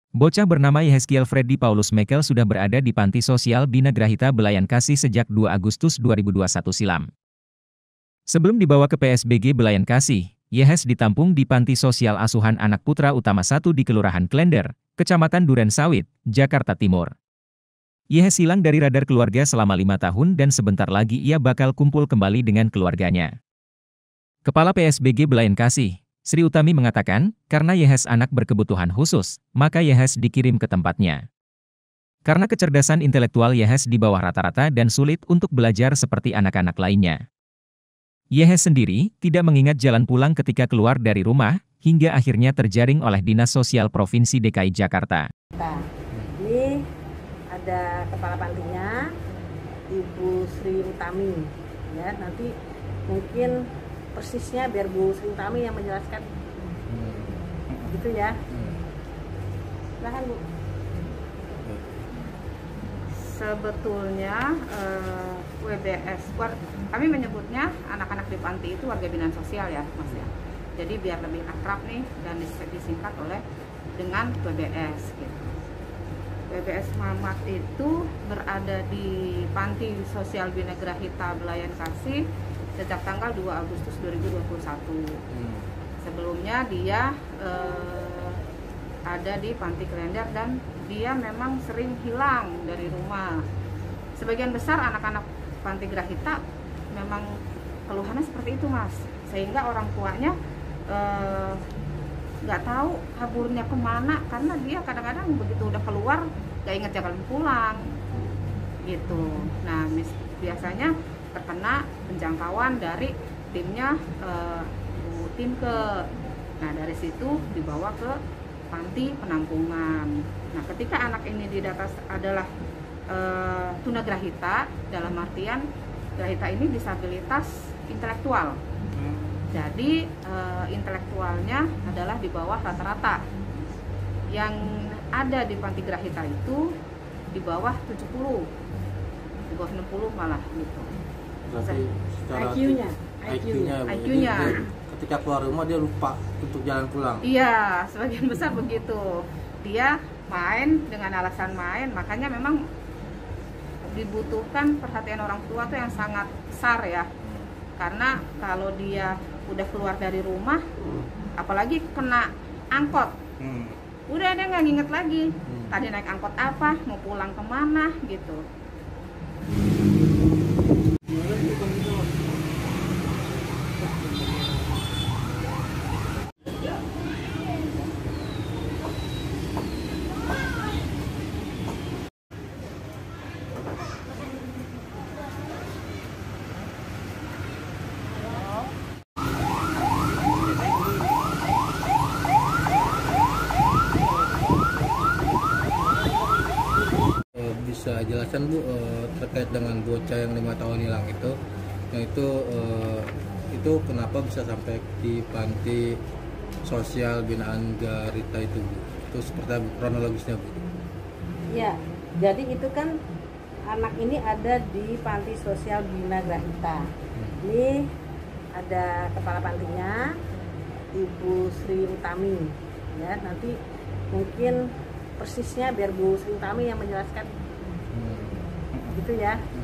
Bocah bernama Yehezkiel Freddy Paulus Mekel sudah berada di Panti Sosial Bina Grahita Belayan Kasih sejak 2 Agustus 2021 silam. Sebelum dibawa ke PSBG Belayan Kasih, Yehes ditampung di Panti Sosial Asuhan Anak Putra Utama 1 di Kelurahan Klender, Kecamatan Duren Sawit, Jakarta Timur. Yehes hilang dari radar keluarga selama 5 tahun dan sebentar lagi ia bakal kumpul kembali dengan keluarganya. Kepala PSBG Belayan Kasih, Sri Utami mengatakan, karena Yehes anak berkebutuhan khusus, maka Yehes dikirim ke tempatnya. Karena kecerdasan intelektual Yehes di bawah rata-rata dan sulit untuk belajar seperti anak-anak lainnya. Yehes sendiri tidak mengingat jalan pulang ketika keluar dari rumah, hingga akhirnya terjaring oleh Dinas Sosial Provinsi DKI Jakarta. Nah, ini ada kepala pantinya, Ibu Sri Utami. Ya, nanti mungkin persisnya biar Bu Sri Utami yang menjelaskan. Gitu ya. Silahkan Bu. Sebetulnya WBS, kami menyebutnya anak-anak di panti itu warga binaan sosial ya Mas ya. Jadi biar lebih akrab nih dan disingkat oleh dengan WBS gitu. WBS Mamat itu berada di Panti Sosial Bina Grahita Belayan Kasih sejak tanggal 2 Agustus 2021. Sebelumnya dia ada di Panti Klender dan dia memang sering hilang dari rumah. Sebagian besar anak-anak Panti Grahita memang keluhannya seperti itu Mas, sehingga orang tuanya nggak tahu kaburnya kemana karena dia kadang-kadang begitu udah keluar nggak inget jalan pulang gitu. Nah biasanya terkena penjangkauan dari timnya Bu Timke. Nah dari situ dibawa ke panti penampungan. Nah ketika anak ini didata adalah tunagrahita, dalam artian grahita ini disabilitas intelektual. Jadi intelektualnya adalah di bawah rata-rata. Yang ada di panti grahita itu di bawah 70, di bawah 60 malah gitu. Berarti secara IQ-nya. Ketika keluar rumah dia lupa untuk jalan pulang. Iya, sebagian besar begitu. Dia main dengan alasan main, makanya memang dibutuhkan perhatian orang tua tuh yang sangat besar ya. Karena kalau dia udah keluar dari rumah, apalagi kena angkot, udah dia nggak nginget lagi. Tadi naik angkot apa, mau pulang kemana gitu. Bisa jelaskan Bu terkait dengan bocah yang 5 tahun hilang itu, yang itu kenapa bisa sampai di panti sosial binaan Grahita itu Bu? Itu seperti apa kronologisnya Bu? Ya, jadi itu kan anak ini ada di Panti Sosial Bina Grahita. Ini ada kepala pantinya, Ibu Sri Utami. Ya, nanti mungkin persisnya biar Bu Sri Utami yang menjelaskan. Gitu ya.